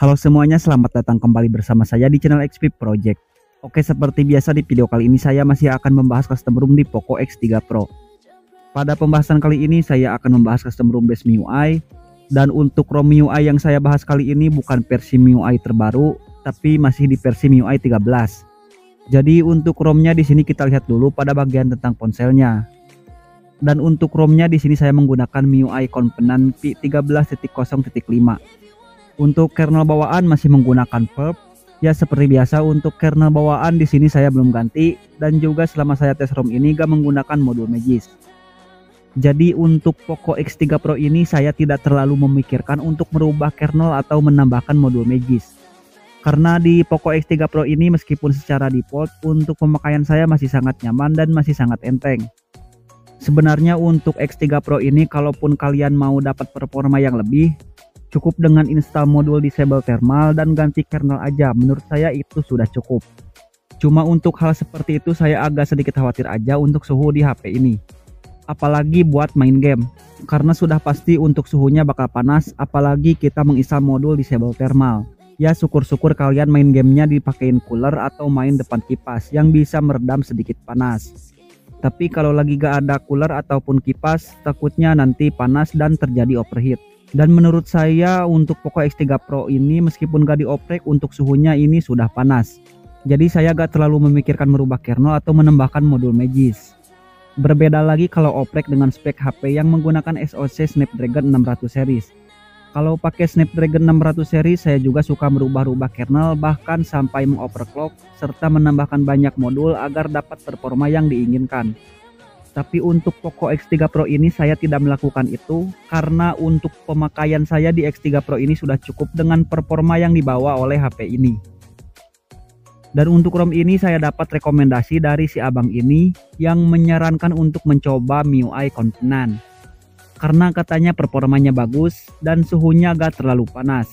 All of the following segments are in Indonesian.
Halo semuanya, selamat datang kembali bersama saya di channel XP Project. Oke, seperti biasa di video kali ini saya masih akan membahas custom ROM di Poco X3 Pro. Pada pembahasan kali ini saya akan membahas custom ROM base MIUI, dan untuk ROM MIUI yang saya bahas kali ini bukan versi MIUI terbaru, tapi masih di versi MIUI 13. Jadi untuk ROM-nya di sini kita lihat dulu pada bagian tentang ponselnya. Dan untuk ROM-nya di sini saya menggunakan MIUI Component P13.0.5. Untuk kernel bawaan masih menggunakan Perp. Ya seperti biasa untuk kernel bawaan di sini saya belum ganti, dan juga selama saya tes ROM ini gak menggunakan modul Magis. Jadi untuk Poco X3 Pro ini saya tidak terlalu memikirkan untuk merubah kernel atau menambahkan modul Magis. Karena di Poco X3 Pro ini meskipun secara default untuk pemakaian saya masih sangat nyaman dan masih sangat enteng. Sebenarnya untuk X3 Pro ini kalaupun kalian mau dapat performa yang lebih, cukup dengan install modul disable thermal dan ganti kernel aja, menurut saya itu sudah cukup. Cuma untuk hal seperti itu saya agak sedikit khawatir aja untuk suhu di HP ini. Apalagi buat main game, karena sudah pasti untuk suhunya bakal panas, apalagi kita menginstal modul disable thermal. Ya syukur-syukur kalian main gamenya dipakein cooler atau main depan kipas yang bisa meredam sedikit panas. Tapi kalau lagi gak ada cooler ataupun kipas, takutnya nanti panas dan terjadi overheat. Dan menurut saya untuk Poco X3 Pro ini meskipun gak dioprek untuk suhunya ini sudah panas. Jadi saya gak terlalu memikirkan merubah kernel atau menambahkan modul Magis. Berbeda lagi kalau oprek dengan spek HP yang menggunakan SoC Snapdragon 600 series. Kalau pakai Snapdragon 600 series saya juga suka merubah-rubah kernel, bahkan sampai mengoverclock serta menambahkan banyak modul agar dapat performa yang diinginkan. Tapi untuk Poco X3 Pro ini saya tidak melakukan itu, karena untuk pemakaian saya di X3 Pro ini sudah cukup dengan performa yang dibawa oleh HP ini. Dan untuk ROM ini saya dapat rekomendasi dari si abang ini yang menyarankan untuk mencoba MIUI Component. Karena katanya performanya bagus dan suhunya gak terlalu panas.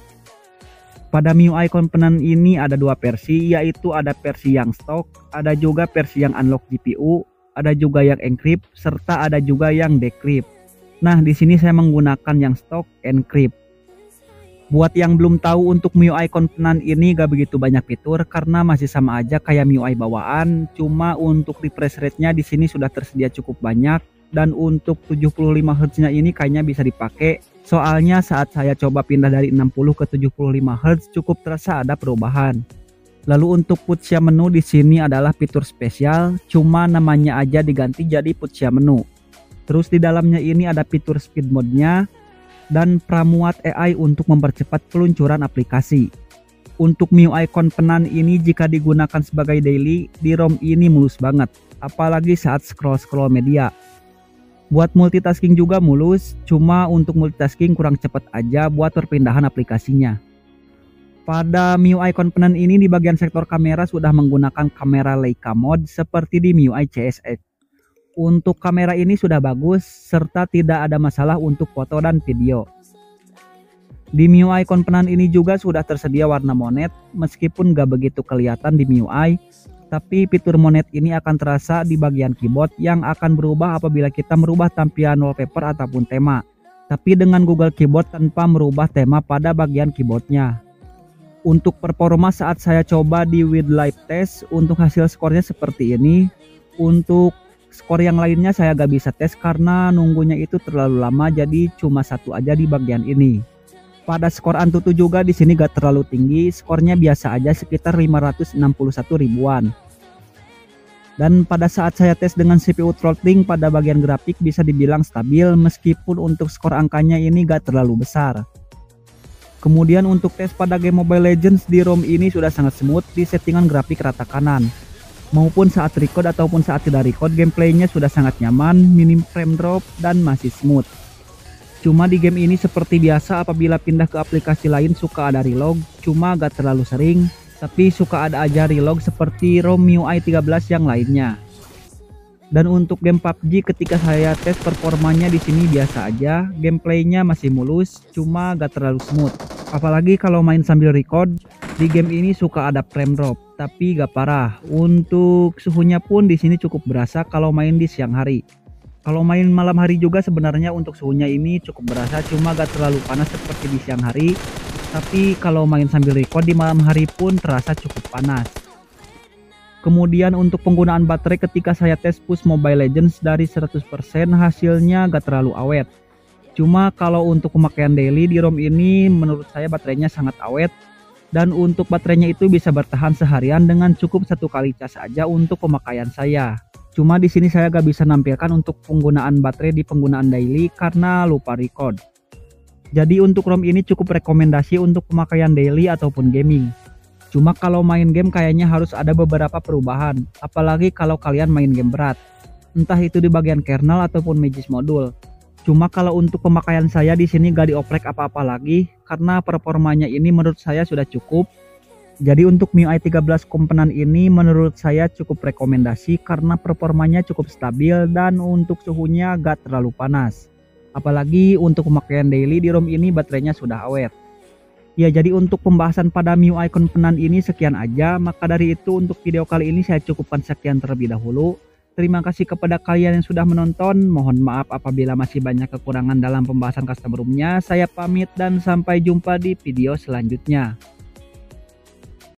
Pada MIUI Component ini ada dua versi, yaitu ada versi yang stok, ada juga versi yang unlock GPU, ada juga yang encrypt, serta ada juga yang decrypt. Nah, di sini saya menggunakan yang stok encrypt. Buat yang belum tahu, untuk MIUI Component ini gak begitu banyak fitur karena masih sama aja kayak MIUI bawaan, cuma untuk refresh rate-nya di sini sudah tersedia cukup banyak. Dan untuk 75 Hz-nya ini kayaknya bisa dipakai. Soalnya saat saya coba pindah dari 60 ke 75 Hz cukup terasa ada perubahan. Lalu untuk Fuchsia menu di sini adalah fitur spesial, cuma namanya aja diganti jadi Fuchsia menu. Terus di dalamnya ini ada fitur speed mode-nya dan pramuat AI untuk mempercepat peluncuran aplikasi. Untuk MIUI Component ini jika digunakan sebagai daily, di ROM ini mulus banget, apalagi saat scroll-scroll media. Buat multitasking juga mulus, cuma untuk multitasking kurang cepat aja buat perpindahan aplikasinya. Pada MIUI Component ini di bagian sektor kamera sudah menggunakan kamera Leica mode seperti di MIUI CSX. Untuk kamera ini sudah bagus serta tidak ada masalah untuk foto dan video. Di MIUI Component ini juga sudah tersedia warna monet, meskipun gak begitu kelihatan di MIUI. Tapi fitur monet ini akan terasa di bagian keyboard yang akan berubah apabila kita merubah tampilan wallpaper ataupun tema. Tapi dengan Google Keyboard tanpa merubah tema pada bagian keyboardnya. Untuk performa saat saya coba di with live test, untuk hasil skornya seperti ini. Untuk skor yang lainnya saya gak bisa tes karena nunggunya itu terlalu lama, jadi cuma satu aja di bagian ini. Pada skor Antutu juga di sini gak terlalu tinggi, skornya biasa aja sekitar 561 ribuan. Dan pada saat saya tes dengan CPU throttling pada bagian grafik bisa dibilang stabil meskipun untuk skor angkanya ini gak terlalu besar. Kemudian untuk tes pada game Mobile Legends di ROM ini sudah sangat smooth di settingan grafik rata kanan. Maupun saat record ataupun saat tidak record, gameplaynya sudah sangat nyaman, minim frame drop dan masih smooth. Cuma di game ini seperti biasa apabila pindah ke aplikasi lain suka ada relog, cuma gak terlalu sering, tapi suka ada aja relog seperti ROM MIUI 13 yang lainnya. Dan untuk game PUBG ketika saya tes performanya di sini biasa aja, gameplaynya masih mulus, cuma gak terlalu smooth. Apalagi kalau main sambil record, di game ini suka ada frame drop, tapi gak parah. Untuk suhunya pun di sini cukup berasa kalau main di siang hari. Kalau main malam hari juga sebenarnya untuk suhunya ini cukup berasa, cuma gak terlalu panas seperti di siang hari. Tapi kalau main sambil record di malam hari pun terasa cukup panas. Kemudian untuk penggunaan baterai ketika saya tes push Mobile Legends dari 100% hasilnya gak terlalu awet. Cuma kalau untuk pemakaian daily di ROM ini menurut saya baterainya sangat awet. Dan untuk baterainya itu bisa bertahan seharian dengan cukup 1 kali cas aja untuk pemakaian saya. Cuma di sini saya gak bisa nampilkan untuk penggunaan baterai di penggunaan daily karena lupa record. Jadi untuk ROM ini cukup rekomendasi untuk pemakaian daily ataupun gaming. Cuma kalau main game kayaknya harus ada beberapa perubahan, apalagi kalau kalian main game berat. Entah itu di bagian kernel ataupun Magis modul. Cuma kalau untuk pemakaian saya di sini gak dioprek apa-apa lagi karena performanya ini menurut saya sudah cukup. Jadi untuk MIUI 13 komponen ini menurut saya cukup rekomendasi karena performanya cukup stabil dan untuk suhunya gak terlalu panas. Apalagi untuk pemakaian daily di ROM ini baterainya sudah awet. Ya, jadi untuk pembahasan pada MIUI komponen ini sekian aja. Maka dari itu untuk video kali ini saya cukupkan sekian terlebih dahulu. Terima kasih kepada kalian yang sudah menonton. Mohon maaf apabila masih banyak kekurangan dalam pembahasan custom ROM-nya. Saya pamit dan sampai jumpa di video selanjutnya.